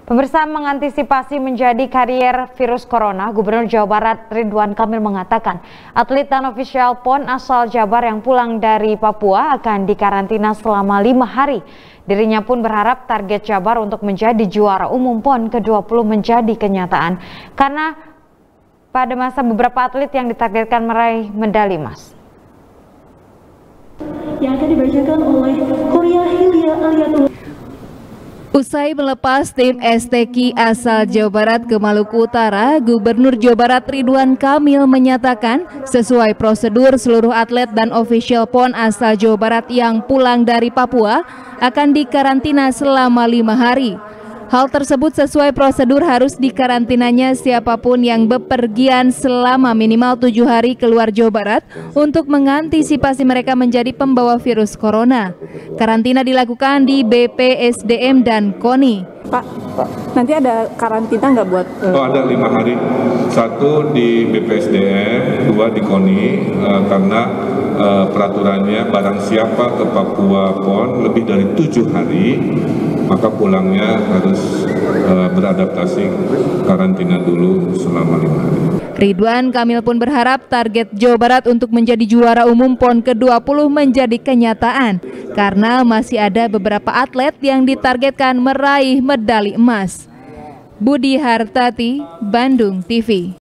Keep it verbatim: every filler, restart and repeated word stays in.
Pemirsa, mengantisipasi menjadi karier virus corona, Gubernur Jawa Barat Ridwan Kamil mengatakan atlet dan ofisial P O N asal Jabar yang pulang dari Papua akan dikarantina selama lima hari. Dirinya pun berharap target Jabar untuk menjadi juara umum P O N ke dua puluh menjadi kenyataan karena pada masa beberapa atlet yang ditargetkan meraih medali emas. Yang akan dibacakan oleh Korea Hilya Aliatul. Usai melepas tim S T Q asal Jawa Barat ke Maluku Utara, Gubernur Jawa Barat Ridwan Kamil menyatakan sesuai prosedur seluruh atlet dan ofisial P O N asal Jawa Barat yang pulang dari Papua akan dikarantina selama lima hari. Hal tersebut sesuai prosedur harus dikarantinanya siapapun yang bepergian selama minimal tujuh hari keluar Jawa Barat untuk mengantisipasi mereka menjadi pembawa virus corona. Karantina dilakukan di B P S D M dan K O N I. Pak, nanti ada karantina nggak buat? Uh... Oh, ada lima hari. Satu di B P S D M, dua di K O N I, uh, karena uh, peraturannya barang siapa ke Papua P O N lebih dari tujuh hari, maka pulangnya harus uh, beradaptasi karantina dulu selama lima hari. Ridwan Kamil pun berharap target Jawa Barat untuk menjadi juara umum P O N ke dua puluh menjadi kenyataan karena masih ada beberapa atlet yang ditargetkan meraih medali emas. Budi Hartati, Bandung T V.